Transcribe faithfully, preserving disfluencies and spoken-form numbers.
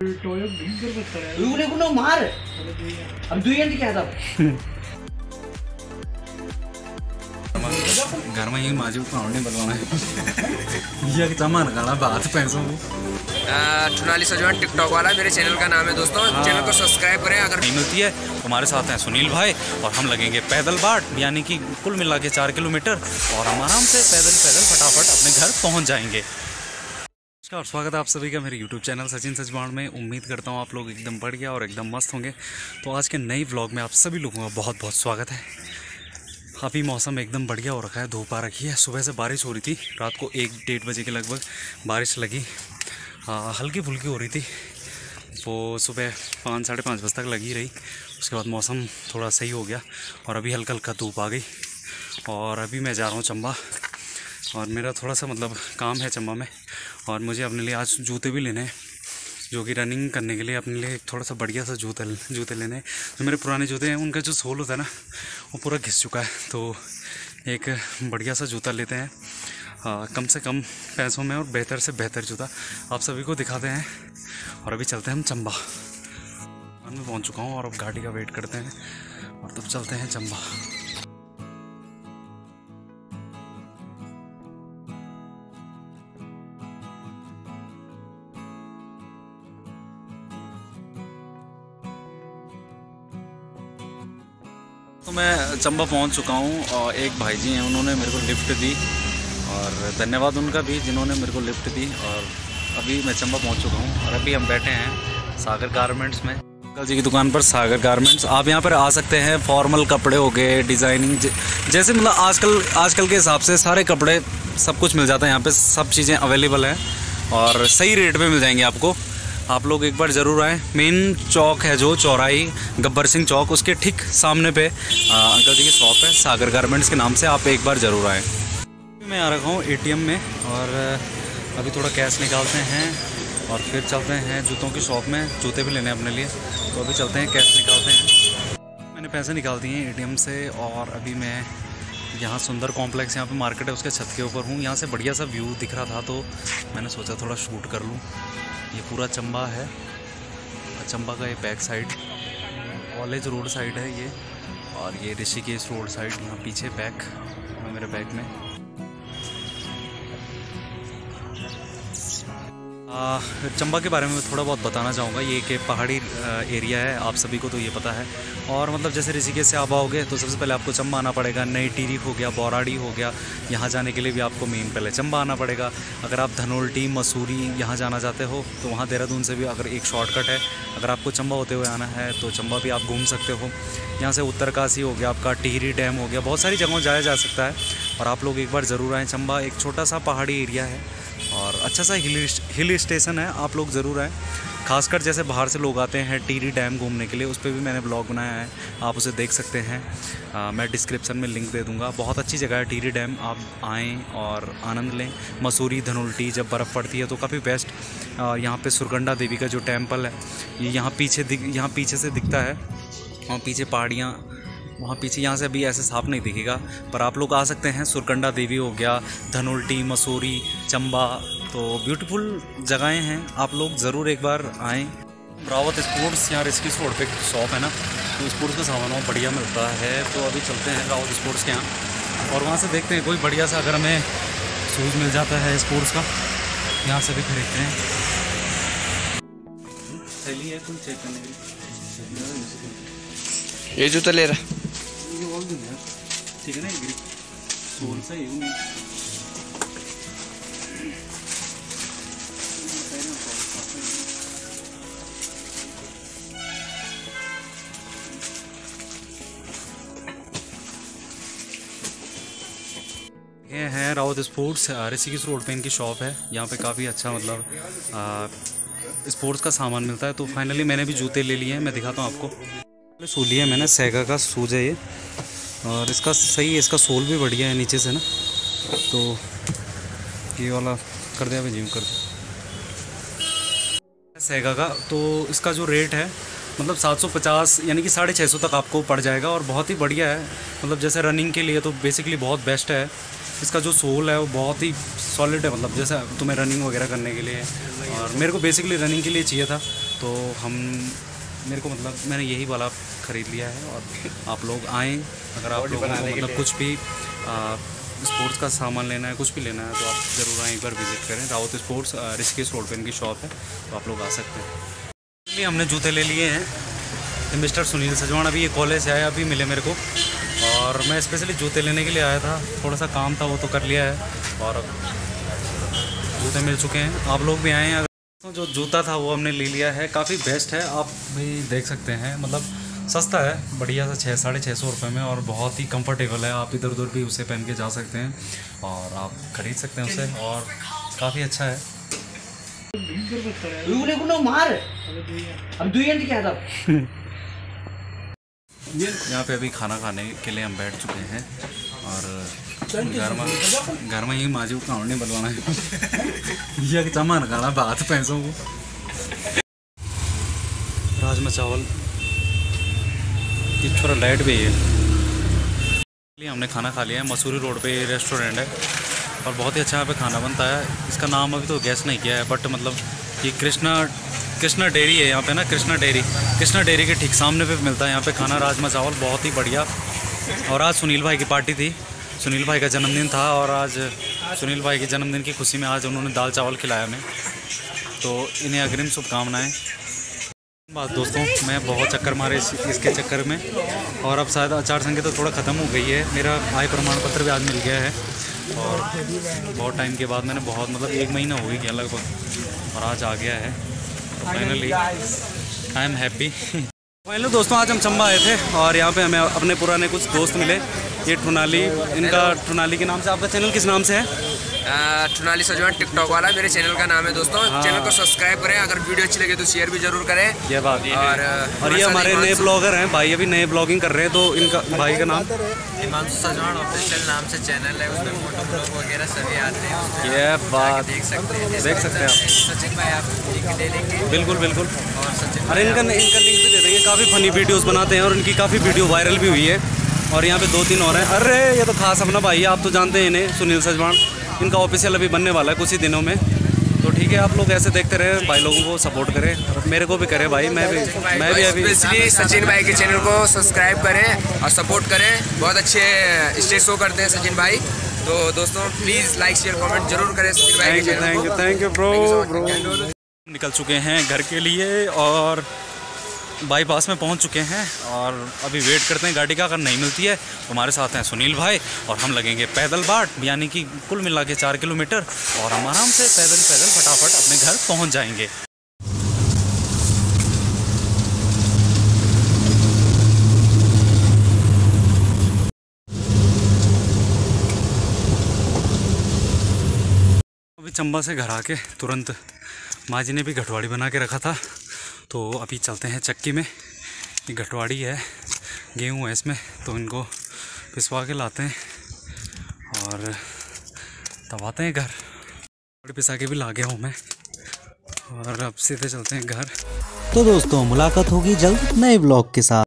को मार अब दुई क्या था घर में ही माजू पाउंडे बनवाना है ये सामान गाना बात पैसों चुनाली सजवान टिकटॉक वाला मेरे चैनल का नाम है दोस्तों। हाँ। चैनल को सब्सक्राइब करें। अगर नहीं मिलती है तो हमारे साथ हैं सुनील भाई और हम लगेंगे पैदल बाट यानी कि कुल मिला के चार किलोमीटर और हम आराम से पैदल पैदल फटाफट अपने घर पहुंच जाएंगे। नमस्कार, स्वागत है आप सभी का मेरे यूट्यूब चैनल सचिन सजवान में। उम्मीद करता हूँ आप लोग एकदम बढ़िया और एकदम मस्त होंगे। तो आज के नई व्लॉग में आप सभी लोगों का बहुत बहुत स्वागत है। अभी मौसम एकदम बढ़िया हो रखा है, धूप आ रखी है। सुबह से बारिश हो रही थी, रात को एक डेढ़ बजे के लगभग बारिश लगी, हाँ हल्की फुल्की हो रही थी। वो सुबह पाँच साढ़े पाँच बजे तक लगी रही, उसके बाद मौसम थोड़ा सही हो गया और अभी हल्का हल्का धूप आ गई। और अभी मैं जा रहा हूँ चंबा और मेरा थोड़ा सा मतलब काम है चंबा में और मुझे अपने लिए आज जूते भी लेने हैं, जो कि रनिंग करने के लिए अपने लिए थोड़ा सा बढ़िया सा जूते जूते लेने हैं। जो मेरे पुराने जूते हैं उनका जो सोल होता है ना वो पूरा घिस चुका है, तो एक बढ़िया सा जूता लेते हैं आ, कम से कम पैसों में और बेहतर से बेहतर जूता आप सभी को दिखाते हैं। और अभी चलते हैं हम चंबा। मैं पहुंच चुका हूँ और अब गाड़ी का वेट करते हैं और तब चलते हैं चंबा। तो मैं चंबा पहुंच चुका हूं और एक भाई जी हैं, उन्होंने मेरे को लिफ्ट दी और धन्यवाद उनका भी जिन्होंने मेरे को लिफ्ट दी। और अभी मैं चंबा पहुंच चुका हूं और अभी हम बैठे हैं सागर गारमेंट्स में, अंकल जी की दुकान पर सागर गारमेंट्स। आप यहां पर आ सकते हैं, फॉर्मल कपड़े हो गए, डिज़ाइनिंग जैसे मतलब आजकल आजकल के हिसाब से सारे कपड़े सब कुछ मिल जाता है यहाँ पर। सब चीज़ें अवेलेबल हैं और सही रेट पर मिल जाएंगी आपको। आप लोग एक बार ज़रूर आएँ। मेन चौक है जो चौराही गब्बर सिंह चौक, उसके ठीक सामने पे आ, अंकल जी की शॉप है सागर गारमेंट्स के नाम से। आप एक बार ज़रूर आएँ। मैं आ रखा हूँ एटीएम में और अभी थोड़ा कैश निकालते हैं और फिर चलते हैं जूतों की शॉप में, जूते भी लेने हैं अपने लिए। तो अभी चलते हैं, कैश निकालते हैं। मैंने पैसे निकाल दिए हैं एटीएम से और अभी मैं यहाँ सुंदर कॉम्प्लेक्स यहाँ पे मार्केट है उसके छत के ऊपर हूँ। यहाँ से बढ़िया सा व्यू दिख रहा था तो मैंने सोचा थोड़ा शूट कर लूँ। ये पूरा चंबा है, चंबा का ये back side college road side है ये, और ये ऋषिकेश रोड साइड यहाँ पीछे बैक मेरे बैक में। आ, चंबा के बारे में थोड़ा बहुत बताना चाहूँगा। ये एक पहाड़ी एरिया है, आप सभी को तो ये पता है। और मतलब जैसे ऋषिकेश से आप आओगे तो सबसे पहले आपको चंबा आना पड़ेगा। नई टिहरी हो गया, बौराड़ी हो गया, यहाँ जाने के लिए भी आपको मेन पहले चंबा आना पड़ेगा। अगर आप धनोल्टी मसूरी यहाँ जाना चाहते हो तो वहाँ देहरादून से भी अगर एक शॉर्टकट है, अगर आपको चंबा होते हुए आना है तो चंबा भी आप घूम सकते हो। यहाँ से उत्तरकाशी हो गया, आपका टिहरी डैम हो गया, बहुत सारी जगहों जाया जा सकता है। और आप लोग एक बार ज़रूर आएँ। चंबा एक छोटा सा पहाड़ी एरिया है और अच्छा सा हिल हिल स्टेशन है, आप लोग ज़रूर आएँ। खासकर जैसे बाहर से लोग आते हैं टिहरी डैम घूमने के लिए, उस पर भी मैंने ब्लॉग बनाया है, आप उसे देख सकते हैं। आ, मैं डिस्क्रिप्शन में लिंक दे दूंगा। बहुत अच्छी जगह है टिहरी डैम, आप आएँ और आनंद लें। मसूरी धनोल्टी जब बर्फ़ पड़ती है तो काफ़ी बेस्ट। यहाँ पे सुरकंडा देवी का जो टेम्पल है ये यहाँ पीछे दिख यहाँ पीछे से दिखता है, वहाँ पीछे पहाड़ियाँ, वहाँ पीछे यहाँ से अभी ऐसे साफ नहीं दिखेगा पर आप लोग आ सकते हैं। सुरकंडा देवी हो गया, धनोल्टी, मसूरी, चंबा, तो ब्यूटीफुल जगहें हैं, आप लोग ज़रूर एक बार आएँ। रावत स्पोर्ट्स यहाँ ऋषिकेश रोड पे शॉप है ना, तो स्पोर्ट्स का सामान वहाँ बढ़िया मिलता है। तो अभी चलते हैं रावत स्पोर्ट्स के यहाँ और वहाँ से देखते हैं कोई बढ़िया सा अगर हमें शूज़ मिल जाता है स्पोर्ट्स का, यहाँ से भी खरीदते हैं। सही है कुछ चेक करने के लिए। ये जूता ले रहा ठीक है ना, सोल सा ही ये है रावत स्पोर्ट्स, ऋषिकेश रोड पे इनकी शॉप है। यहाँ पे काफ़ी अच्छा मतलब आ, स्पोर्ट्स का सामान मिलता है। तो फाइनली मैंने भी जूते ले लिए हैं, मैं दिखाता हूँ आपको। शू लिया मैंने, सेगा का शूज है ये और इसका सही है, इसका सोल भी बढ़िया है नीचे से ना। तो ये वाला कर दिया, जिम कर दिया सेगा का। तो इसका जो रेट है मतलब सात सौ पचास यानी कि साढ़े छः सौ तक आपको पड़ जाएगा और बहुत ही बढ़िया है। मतलब जैसे रनिंग के लिए तो बेसिकली बहुत बेस्ट है। इसका जो सोल है वो बहुत ही सॉलिड है, मतलब जैसे तुम्हें रनिंग वगैरह करने के लिए, और मेरे को बेसिकली रनिंग के लिए चाहिए था तो हम मेरे को मतलब मैंने यही वाला ख़रीद लिया है। और आप लोग आएँ, अगर आप लोगों को मतलब कुछ भी स्पोर्ट्स का सामान लेना है, कुछ भी लेना है, तो आप ज़रूर आएँ, एक बार विज़िट करें। रावत स्पोर्ट्स ऋषिकेश रोड पे इनकी शॉप है, तो आप लोग आ सकते हैं। इसलिए हमने जूते ले लिए हैं। तो मिस्टर सुनील सजवान अभी ये कॉलेज से आए, अभी मिले मेरे को, और मैं स्पेशली जूते लेने के लिए आया था। थोड़ा सा काम था, वो तो कर लिया है और जूते मिल चुके हैं। आप लोग भी आएँ। अगर जो जूता था वो हमने ले लिया है, काफ़ी बेस्ट है, आप भी देख सकते हैं। मतलब सस्ता है, बढ़िया सा छः साढ़े छः सौ रुपये में, और बहुत ही कंफर्टेबल है। आप इधर उधर भी उसे पहन के जा सकते हैं और आप खरीद सकते हैं उसे, और काफ़ी अच्छा है। मार अब क्या था। यहाँ पे अभी खाना खाने के लिए हम बैठ चुके हैं, और घर में घर में ही माजू खाने बनवाना है। ये चमान खाना बात पैसों को। राजमा चावल, ये थोड़ा लाइट भी है। हमने खाना खा लिया है। मसूरी रोड पे रेस्टोरेंट है और बहुत ही अच्छा यहाँ पे खाना बनता है। इसका नाम अभी तो गैस नहीं किया है, बट मतलब ये कृष्णा कृष्णा डेयरी है यहाँ पे ना, कृष्णा डेयरी कृष्णा डेयरी के ठीक सामने पे मिलता है यहाँ पे खाना, राजमा चावल, बहुत ही बढ़िया। और आज सुनील भाई की पार्टी थी, सुनील भाई का जन्मदिन था, और आज सुनील भाई के जन्मदिन की खुशी में आज उन्होंने दाल चावल खिलाया हमें, तो इन्हें अग्रिम शुभकामनाएँ। बात दोस्तों, मैं बहुत चक्कर मारे इस, इसके चक्कर में, और अब शायद आचार संहिता थोड़ा ख़त्म हो गई है। मेरा आय प्रमाण पत्र भी आज मिल गया है, और बहुत टाइम के बाद मैंने बहुत मतलब एक महीना हो ही गया लगभग, और आज आ गया है। तो finally I am happy. Finally दोस्तों, आज हम चंबा आए थे, और यहाँ पे हमें अपने पुराने कुछ दोस्त मिले। ये ठुनाली, इनका ठुनाली के नाम से। आपका चैनल किस नाम से है? ठुनाली सजवान टिकटॉक वाला मेरे चैनल का नाम है दोस्तों। हाँ। चैनल को सब्सक्राइब करें, अगर वीडियो अच्छी लगे तो शेयर भी जरूर करें। ये बात और, और ये हमारे नए ब्लॉगर हैं भाई, अभी नए ब्लॉगिंग कर रहे हैं। तो इनका भाई का नाम हिमांशु सजवान ऑफिशियल नाम से चैनल है, उसमें फोटो ब्लॉग वगैरह सभी आते हैं। ये बात देख सकते हैं देख सकते हैं आप। सचिन भाई आप लिंक दे देंगे। बिल्कुल बिल्कुल। और सचिन अरे इनका इनका लिंक भी दे देंगे। काफ़ी फनी वीडियोस बनाते हैं, और इनकी काफ़ी वीडियो वायरल भी हुई है। और यहाँ पे दो तीन और हैं। अरे ये तो खास अपना भाई है, आप तो जानते हैं इन्हें, सुनील सजवान। इनका ऑफिशियल अभी बनने वाला है कुछ ही दिनों में। तो ठीक है, आप लोग ऐसे देखते रहे, भाई लोगों को सपोर्ट करें, और मेरे को भी करें भाई। मैं भी मैं भी अभी स्पेशली सचिन भाई के चैनल को सब्सक्राइब करें और सपोर्ट करें। बहुत अच्छे स्टेज शो करते हैं सचिन भाई। तो दोस्तों प्लीज़ लाइक शेयर कमेंट जरूर करें सचिन भाई के चैनल को। Thank you thank you bro bro. निकल चुके हैं घर के लिए, और बाईपास में पहुंच चुके हैं, और अभी वेट करते हैं गाड़ी का। अगर नहीं मिलती है तो हमारे साथ हैं सुनील भाई, और हम लगेंगे पैदल बाट, यानी कि कुल मिला के चार किलोमीटर, और हम आराम से पैदल पैदल फटाफट अपने घर पहुंच जाएंगे। अभी चंबा से घर आके तुरंत माँ जी ने भी घटवाड़ी बना के रखा था, तो अभी चलते हैं चक्की में। ये घटवाड़ी है, गेहूँ है इसमें, तो इनको पिसवा के लाते हैं और तब आते हैं घर। पिसा के भी ला गया हूँ मैं, और अब सीधे चलते हैं घर। तो दोस्तों, मुलाकात होगी जल्द नए ब्लॉग के साथ।